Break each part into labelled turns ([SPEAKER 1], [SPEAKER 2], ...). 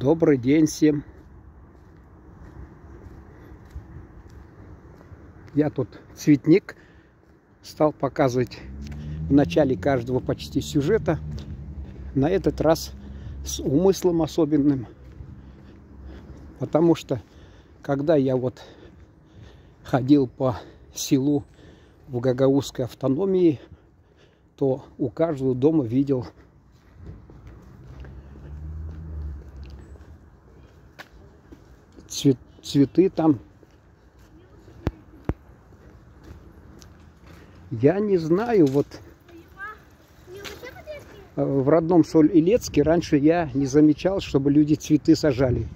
[SPEAKER 1] Добрый день всем. Я тут цветник стал показывать в начале каждого почти сюжета. На этот раз с умыслом особенным. Потому что когда я вот ходил по селу в Гагаузской автономии, то у каждого дома видел цветы там. Я не знаю, вот в родном Соль-Илецке раньше я не замечал, чтобы люди цветы сажали.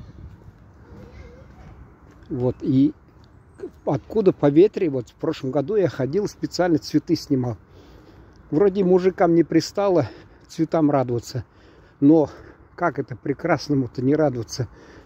[SPEAKER 1] Вот, и откуда по ветре, вот в прошлом году я ходил, специально цветы снимал. Вроде мужикам не пристало цветам радоваться, но как это прекрасному-то не радоваться?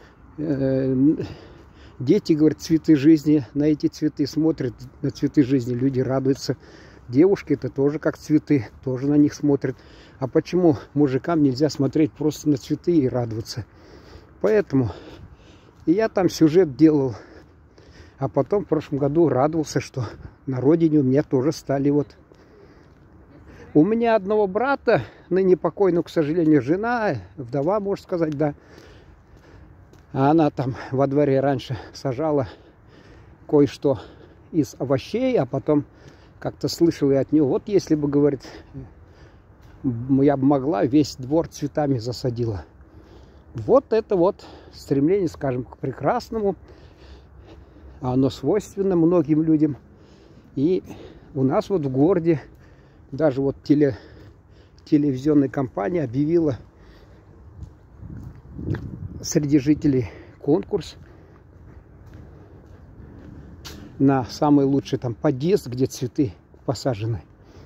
[SPEAKER 1] Дети, говорят, цветы жизни, на эти цветы смотрят, на цветы жизни люди радуются. Девушки это тоже как цветы, тоже на них смотрят. А почему мужикам нельзя смотреть просто на цветы и радоваться? Поэтому и я там сюжет делал. А потом в прошлом году радовался, что на родине у меня тоже стали вот. У меня одного брата, ныне покойную, к сожалению, жена, вдова, можно сказать, да. А она там во дворе раньше сажала кое-что из овощей, а потом как-то слышал я от нее, вот если бы, говорит, я бы могла, весь двор цветами засадила. Вот это вот стремление, скажем, к прекрасному, оно свойственно многим людям. И у нас вот в городе даже вот телевизионная компания объявила среди жителей конкурс на самый лучший там подъезд, где цветы посажены.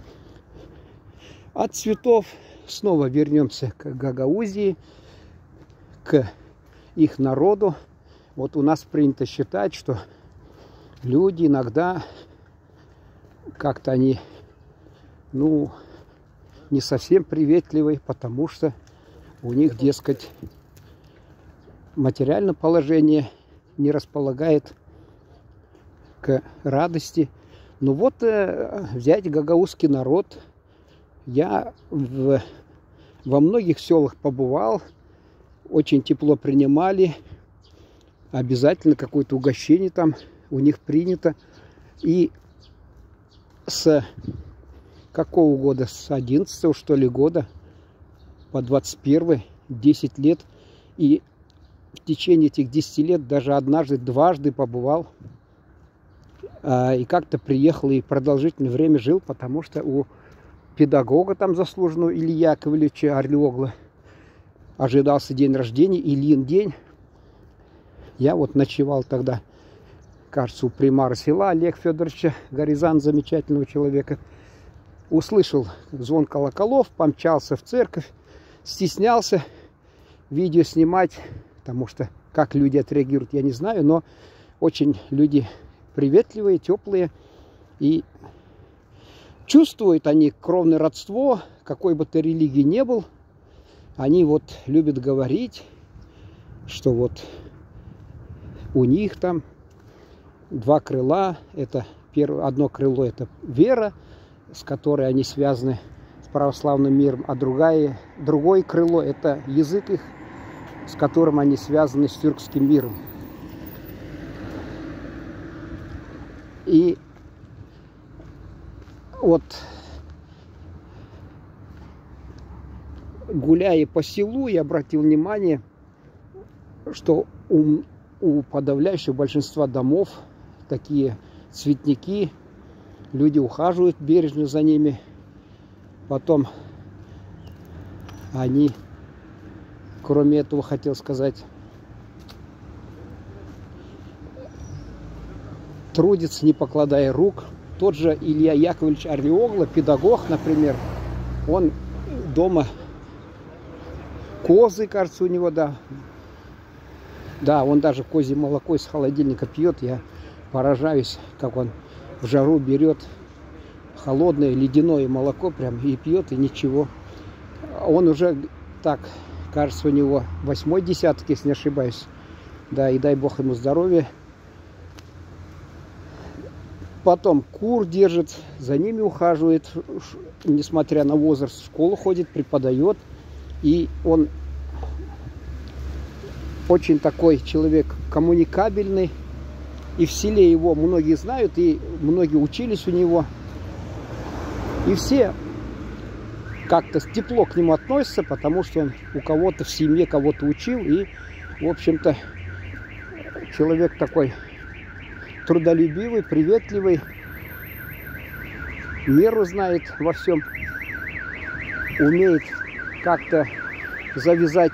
[SPEAKER 1] От цветов снова вернемся к Гагаузии, к их народу. Вот у нас принято считать, что люди иногда как-то они, ну, не совсем приветливые, потому что у них, дескать, материальное положение не располагает к радости. Ну вот взять гагаузский народ. Я во многих селах побывал, очень тепло принимали, обязательно какое-то угощение там у них принято. И с какого года? С 11-го, что ли, года по 21-й, 10 лет. И в течение этих 10 лет даже однажды, дважды побывал. И как-то приехал и продолжительное время жил, потому что у педагога там заслуженного Ильи Яковлевича Орлеогла ожидался день рождения, Ильин день. Я вот ночевал тогда, кажется, у примара села Олега Федоровича Горизан, замечательного человека. Услышал звон колоколов, помчался в церковь, стеснялся видео снимать, потому что как люди отреагируют, я не знаю, но очень люди приветливые, теплые, и чувствуют они кровное родство, какой бы ты религии ни был. Они вот любят говорить, что вот у них там два крыла. Это одно крыло — это вера, с которой они связаны с православным миром, а другое крыло — это язык их, с которым они связаны с тюркским миром. И вот, гуляя по селу, я обратил внимание, что у подавляющего большинства домов такие цветники, люди ухаживают бережно за ними, потом они, кроме этого, хотел сказать, трудятся, не покладая рук. Тот же Илья Яковлевич Орлеогла, педагог, например, он дома козы, кажется, у него, да. Да, он даже козье молоко из холодильника пьет. Я поражаюсь, как он в жару берет холодное ледяное молоко прям и пьет, и ничего. Он уже так кажется, у него 8-й десяток, если не ошибаюсь. Да, и дай бог ему здоровья. Потом кур держит, за ними ухаживает, несмотря на возраст, в школу ходит, преподает. И он очень такой человек коммуникабельный. И в селе его многие знают, и многие учились у него. И все как-то тепло к нему относятся, потому что он у кого-то в семье кого-то учил. И, в общем-то, человек такой трудолюбивый, приветливый, меру знает во всем, умеет как-то завязать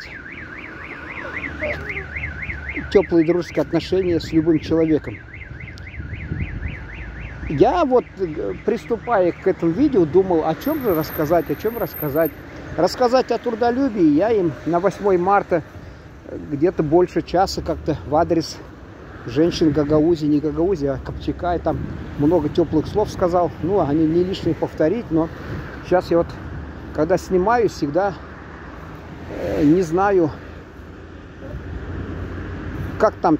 [SPEAKER 1] теплые дружеские отношения с любым человеком. Я вот, приступая к этому видео, думал, о чем же рассказать, о чем рассказать. Рассказать о трудолюбии я им на 8 марта где-то больше часа как-то в адрес женщин Гагаузи, не Гагаузи, а Копчака, и там много теплых слов сказал. Ну, они не лишние повторить, но сейчас я вот, когда снимаю, всегда не знаю, как там,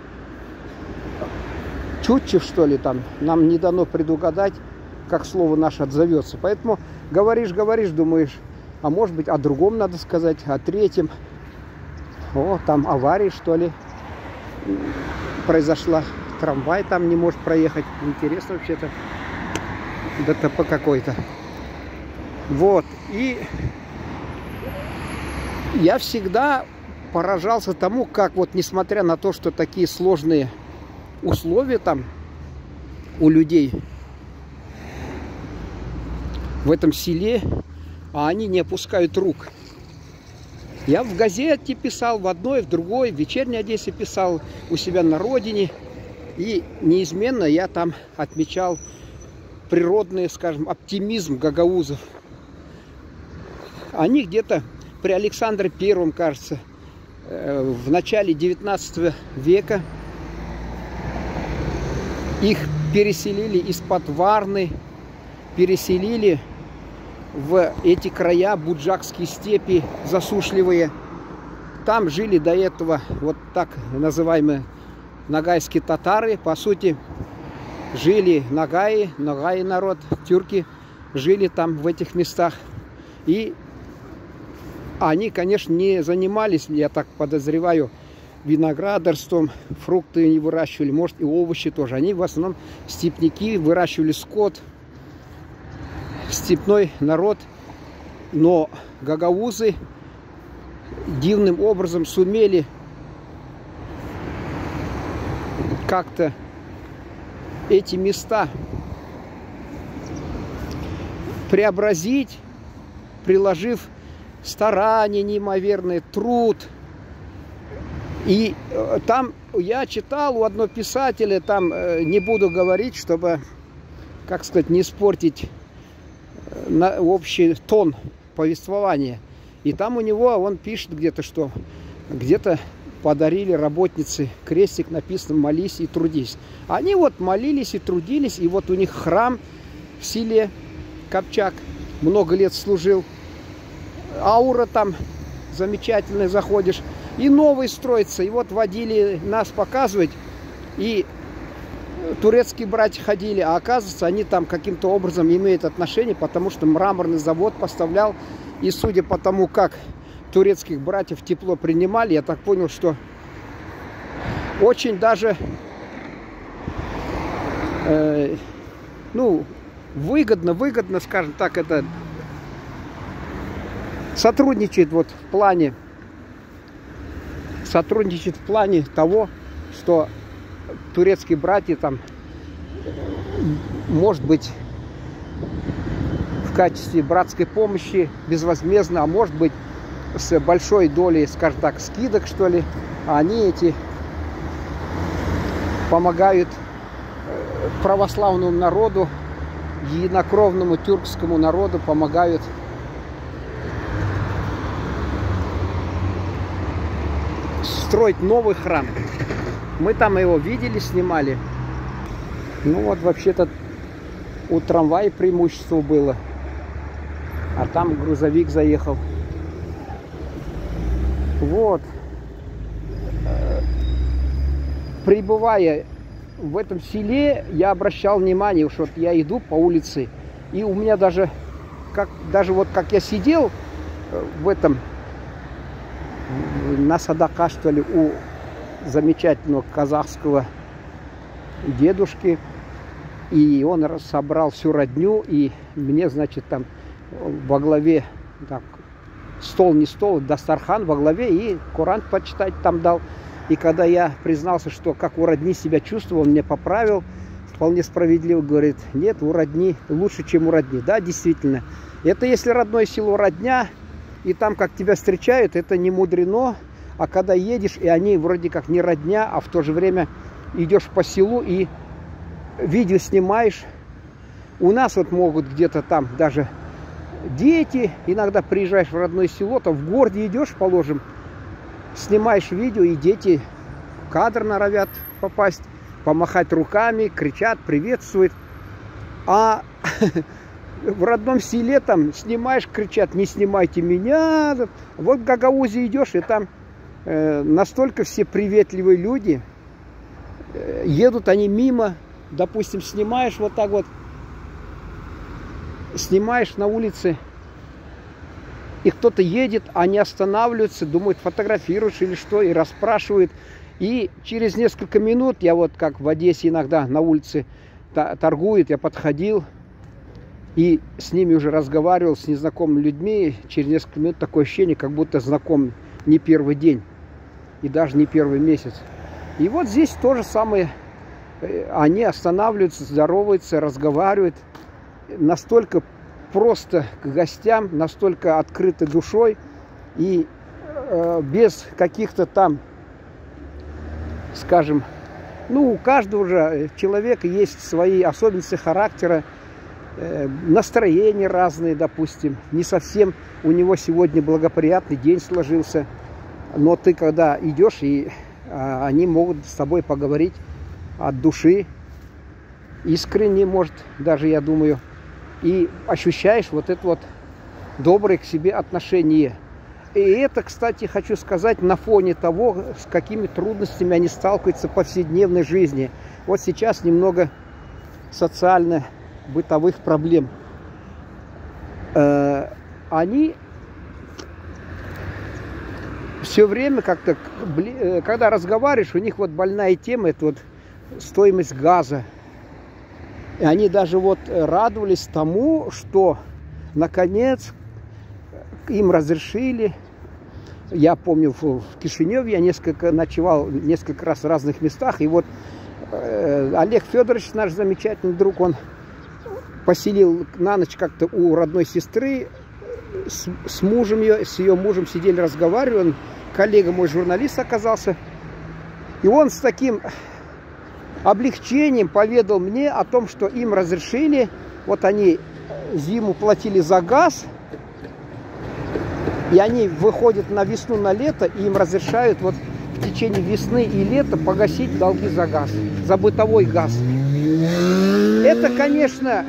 [SPEAKER 1] Чутчев, что ли, там, нам не дано предугадать, как слово наше отзовется. Поэтому говоришь, думаешь, а может быть, о другом надо сказать, о третьем. О, там авария, что ли, произошла. Трамвай там не может проехать. Интересно вообще-то. ДТП какой-то. Вот. И я всегда поражался тому, как вот, несмотря на то, что такие сложные условия там у людей в этом селе, а они не опускают рук. Я в газете писал, в одной, в другой, в «Вечерней Одессе» писал, у себя на родине. И неизменно я там отмечал природный, скажем, оптимизм гагаузов. Они где-то при Александре Первом, кажется, в начале 19 века их переселили из-под Варны, переселили в эти края, буджакские степи засушливые. Там жили до этого вот так называемые ногайские татары. По сути, жили нагаи народ, тюрки жили там в этих местах. И они, конечно, не занимались, я так подозреваю, виноградарством, фрукты не выращивали, может, и овощи тоже. Они в основном степняки, выращивали скот, степной народ. Но гагаузы дивным образом сумели как-то эти места преобразить, приложив старание неимоверный, труд. И там я читал у одного писателя, там не буду говорить, чтобы, как сказать, не испортить общий тон повествования. И там у него, он пишет где-то, что где-то подарили работнице крестик, написано «Молись и трудись». Они вот молились и трудились, и вот у них храм в селе Копчак много лет служил. Аура там замечательная, заходишь. И новый строится. И вот водили нас показывать. И турецкие братья ходили. А оказывается, они там каким-то образом имеют отношение, потому что мраморный завод поставлял. И судя по тому, как турецких братьев тепло принимали, я так понял, что очень даже ну, выгодно, скажем так, это сотрудничает вот в плане того, что турецкие братья там, может быть, в качестве братской помощи безвозмездно, а может быть, с большой долей, скажем так, скидок, что ли, они эти помогают православному народу, единокровному тюркскому народу, помогают строить новый храм. Мы там его видели, снимали. Ну вот, вообще-то у трамвая преимущество было. А там грузовик заехал. Вот. Пребывая в этом селе, я обращал внимание, что вот я иду по улице, и у меня даже вот как я сидел в этом, на Садака, что ли, у замечательного казахского дедушки, и он собрал всю родню, и мне, значит, там во главе, так, стол не стол, дастархан во главе, и Коран почитать там дал. И когда я признался, что как у родни себя чувствовал, он мне поправил, вполне справедливо говорит: нет, у родни лучше, чем у родни. Да, действительно. Это если родное село родня, и там как тебя встречают, это не мудрено. А когда едешь, и они вроде как не родня, а в то же время идешь по селу и видео снимаешь. У нас вот могут где-то там даже дети, иногда приезжаешь в родное село, то в городе идешь, положим, снимаешь видео, и дети в кадр норовят попасть, помахать руками, кричат, приветствуют. А в родном селе там снимаешь, кричат: не снимайте меня. Вот в Гагаузе идешь, и там настолько все приветливые люди. Едут они мимо, допустим, снимаешь вот так вот, снимаешь на улице, и кто-то едет, они останавливаются, думают, фотографируешь или что, и расспрашивают. И через несколько минут, я вот как в Одессе иногда на улице торгуют, я подходил и с ними уже разговаривал, с незнакомыми людьми. Через несколько минут такое ощущение, как будто знаком не первый день и даже не первый месяц. И вот здесь то же самое. Они останавливаются, здороваются, разговаривают. Настолько просто к гостям, настолько открытой душой и без каких-то там, скажем, ну, у каждого же человека есть свои особенности характера, настроения разные, допустим. Не совсем у него сегодня благоприятный день сложился, но ты когда идешь, и они могут с тобой поговорить от души, искренне, может, даже, я думаю, и ощущаешь вот это вот доброе к себе отношение. И это, кстати, хочу сказать, на фоне того, с какими трудностями они сталкиваются в повседневной жизни. Вот сейчас немного социально-бытовых проблем. Они все время как-то, когда разговариваешь, у них вот больная тема, это вот стоимость газа. И они даже вот радовались тому, что наконец им разрешили. Я помню, в Кишиневе я ночевал несколько раз в разных местах. И вот Олег Федорович, наш замечательный друг, он поселил на ночь как-то у родной сестры. С мужем ее, с ее мужем сидели, разговаривали. Он, коллега мой, журналист оказался. И он с таким облегчением поведал мне о том, что им разрешили. Вот они зиму платили за газ, и они выходят на весну, на лето, и им разрешают вот в течение весны и лета погасить долги за газ, за бытовой газ. Это, конечно,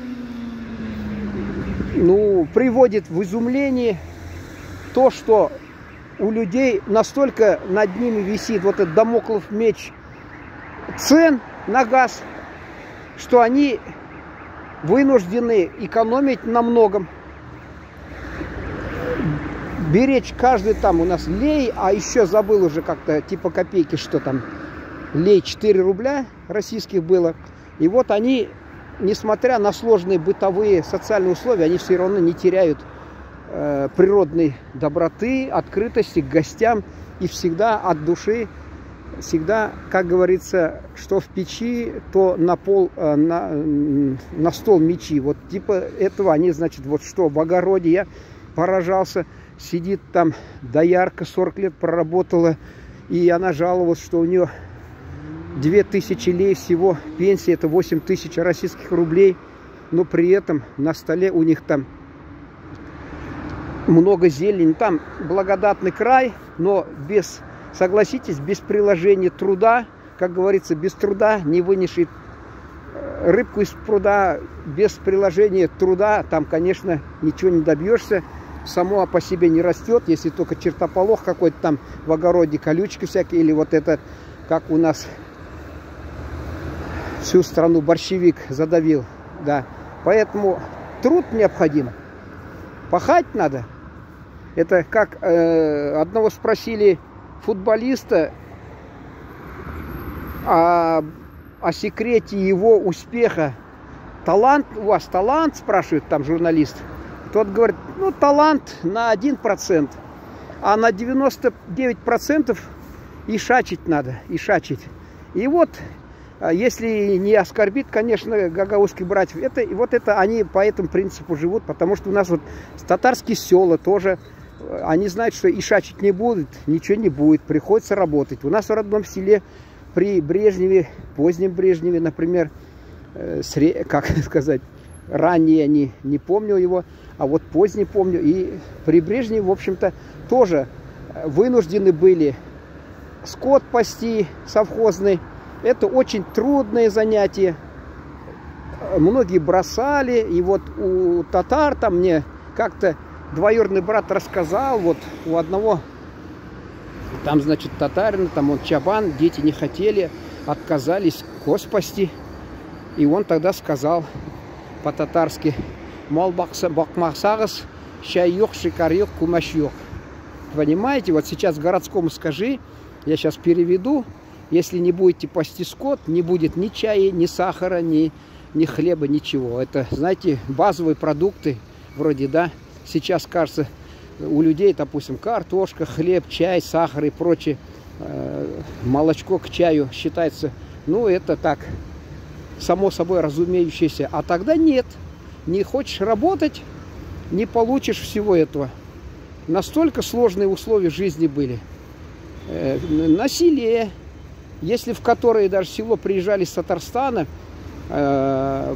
[SPEAKER 1] ну, приводит в изумление то, что у людей настолько над ними висит вот этот дамоклов меч цен на газ, что они вынуждены экономить на многом, беречь каждый там у нас лей, а еще забыл уже как-то типа копейки, что там лей 4 рубля российских было. И вот они, несмотря на сложные бытовые социальные условия, они все равно не теряют природной доброты, открытости к гостям, и всегда от души, всегда, как говорится, что в печи, то на стол мечи. Вот типа этого они, значит, вот что в огороде я поражался, сидит там доярка, 40 лет проработала, и она жаловалась, что у нее 2000 лей всего пенсия, это 8000 российских рублей, но при этом на столе у них там много зелени, там благодатный край, но без, согласитесь, без приложения труда, как говорится, без труда не вынешь рыбку из пруда, без приложения труда там, конечно, ничего не добьешься. само по себе не растет, если только чертополох какой-то там в огороде, колючки всякие, или вот это, как у нас всю страну борщевик задавил, да. Поэтому труд необходим, пахать надо. Это как одного спросили футболиста о секрете его успеха. Талант, у вас талант, спрашивает там журналист. Тот говорит, ну талант на 1%, а на 99% ишачить надо, ишачить. И вот, если не оскорбит, конечно, гагаузских братьев, это они по этому принципу живут, потому что у нас вот татарские села тоже, они знают, что ишачить не будут, ничего не будет, приходится работать. У нас в родном селе при Брежневе, позднем Брежневе, например, как сказать, ранее не помню его, а вот поздний помню. И при Брежневе, в общем-то, тоже вынуждены были скот пасти совхозный. Это очень трудное занятие. Многие бросали. И вот у татар, там мне как-то двоюродный брат рассказал, вот у одного, там, значит, татарина, там он чабан, дети не хотели, отказались коз пасти. И он тогда сказал по-татарски: «Мал бакмасагас, щай йох, шикар йох, кумаш йох». Понимаете, вот сейчас городскому скажи, я сейчас переведу, если не будете пасти скот, не будет ни чая, ни сахара, ни хлеба, ничего. Это, знаете, базовые продукты вроде, да, сейчас, кажется, у людей, допустим, картошка, хлеб, чай, сахар и прочее, молочко к чаю считается, ну, это так, само собой разумеющееся. А тогда нет. Не хочешь работать, не получишь всего этого. Настолько сложные условия жизни были. На селе, если в которое даже село приезжали с Татарстана, по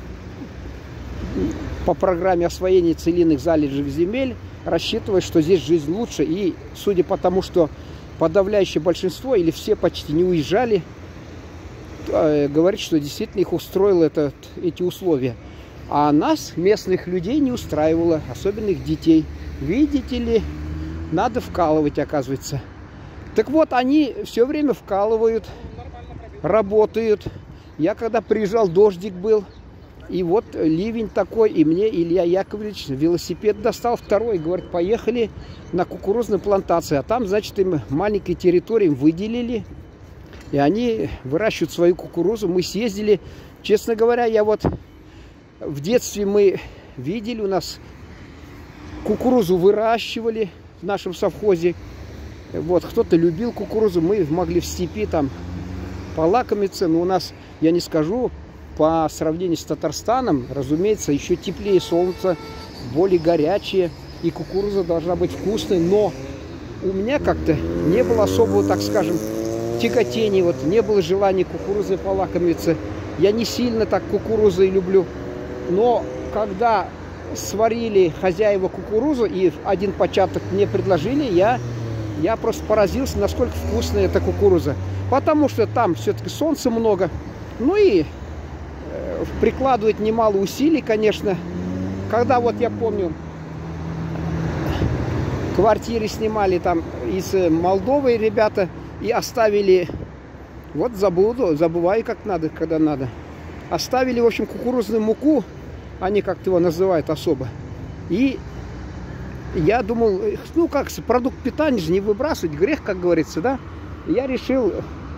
[SPEAKER 1] программе освоения целинных залежных земель, рассчитывая, что здесь жизнь лучше. И судя по тому, что подавляющее большинство или все почти не уезжали, говорит, что действительно их устроило эти условия. А нас, местных людей, не устраивало, особенно их детей. Видите ли, надо вкалывать, оказывается. Так вот, они все время вкалывают, работают. Я когда приезжал, дождик был, и вот ливень такой, и мне Илья Яковлевич велосипед достал, второй, говорит, поехали на кукурузную плантацию. А там, значит, им маленькой территории выделили, и они выращивают свою кукурузу. Мы съездили, честно говоря, я вот в детстве мы видели, у нас кукурузу выращивали в нашем совхозе. Вот, кто-то любил кукурузу, мы могли в степи там полакомиться, но у нас, я не скажу, по сравнению с Татарстаном, разумеется, еще теплее солнце, более горячее, и кукуруза должна быть вкусной, но у меня как-то не было особого, так скажем, тяготения, вот не было желания кукурузой полакомиться. Я не сильно так кукурузой люблю, но когда сварили хозяева кукурузу и один початок мне предложили, я просто поразился, насколько вкусная эта кукуруза. Потому что там все-таки солнца много, ну и прикладывать немало усилий, конечно. Когда вот я помню, квартиры снимали там из Молдовы ребята и оставили, вот забываю как надо, когда надо. Оставили, в общем, кукурузную муку, они как-то его называют особо. И я думал, ну как, продукт питания же не выбрасывать, грех, как говорится, да. Я решил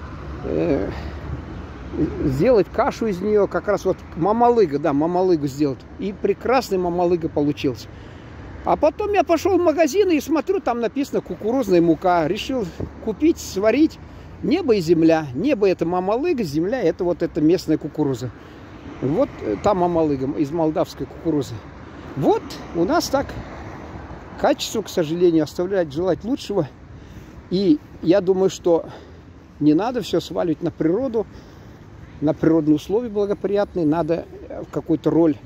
[SPEAKER 1] сделать кашу из нее, как раз вот мамалыга, да, мамалыгу сделать. И прекрасный мамалыга получился. А потом я пошел в магазин и смотрю, там написано кукурузная мука. Решил купить, сварить. Небо и земля. Небо это мамалыга, земля это вот эта местная кукуруза. Вот там мамалыга из молдавской кукурузы. Вот у нас так качество, к сожалению, оставляет желать лучшего. И я думаю, что не надо все сваливать на природу, на природные условия благоприятные. Надо какую-то роль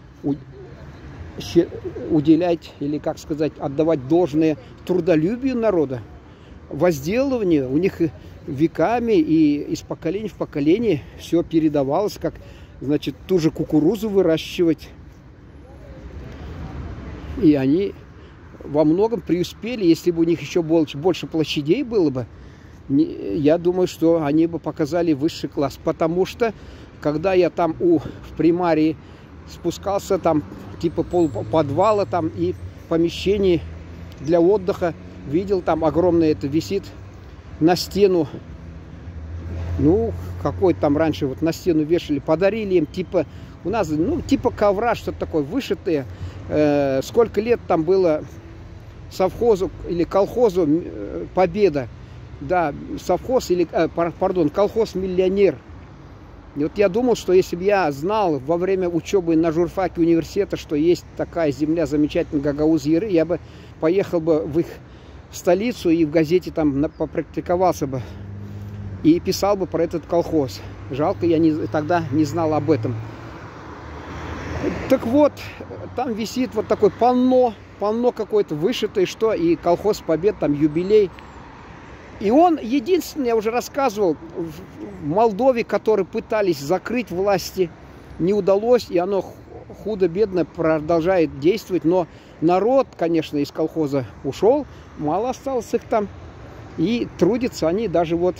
[SPEAKER 1] уделять, или, как сказать, отдавать должное трудолюбию народа, возделыванию. У них веками и из поколения в поколение все передавалось, как, значит, ту же кукурузу выращивать. И они во многом преуспели. Если бы у них еще больше площадей было бы, я думаю, что они бы показали высший класс. Потому что, когда я там в примарии спускался, там типа полуподвала там и помещений для отдыха, видел, там огромное это висит на стену. Ну, какой там раньше вот на стену вешали, подарили им, типа, у нас, ну, типа ковра, что-то такое, вышитые. Сколько лет там было совхозу или колхозу Победа. Да, совхоз или, пардон, колхоз «Миллионер». И вот я думал, что если бы я знал во время учебы на журфаке университета, что есть такая земля замечательная, Гагаузы-Яры, я бы поехал бы в их столицу и в газете там попрактиковался бы и писал бы про этот колхоз. Жалко, я тогда не знал об этом. Так вот, там висит вот такой панно какое-то вышитое, что и колхоз Побед, там юбилей. И он единственный, я уже рассказывал, в Молдове, который пытались закрыть власти, не удалось, и оно худо-бедно продолжает действовать. Но народ, конечно, из колхоза ушел, мало осталось их там, и трудятся они даже вот,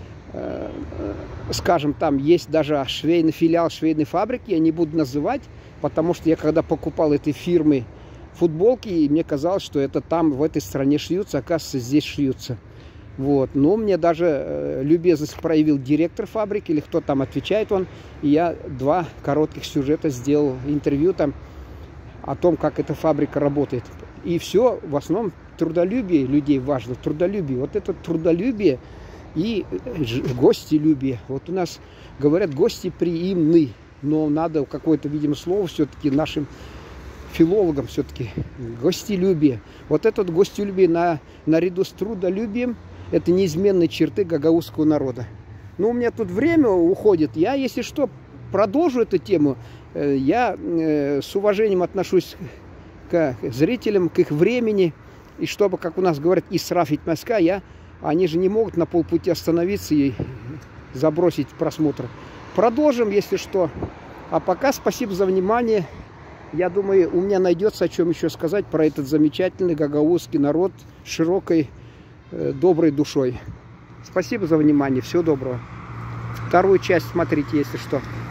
[SPEAKER 1] скажем, там есть даже швейный филиал швейной фабрики, я не буду называть, потому что я когда покупал этой фирмы футболки, и мне казалось, что это там в этой стране шьются, оказывается, здесь шьются. Вот. Но мне даже любезность проявил директор фабрики, или кто там отвечает он, и я 2 коротких сюжета сделал, интервью там о том, как эта фабрика работает. И все, в основном, трудолюбие людей важно, трудолюбие. Вот это трудолюбие и гостелюбие. Вот у нас говорят гостеприимный, но надо какое-то, видимо, слово все-таки нашим филологам все-таки гостелюбие. Вот это гостелюбие наряду с трудолюбием — это неизменные черты гагаузского народа. Ну, у меня тут время уходит. Я, если что, продолжу эту тему. Я с уважением отношусь к зрителям, к их времени. И чтобы, как у нас говорят, исрафить мозга, они же не могут на полпути остановиться и забросить просмотр. Продолжим, если что. А пока спасибо за внимание. Я думаю, у меня найдется о чем еще сказать про этот замечательный гагаузский народ с широкой, доброй душой. Спасибо за внимание. Всего доброго. 2-ю часть смотрите, если что.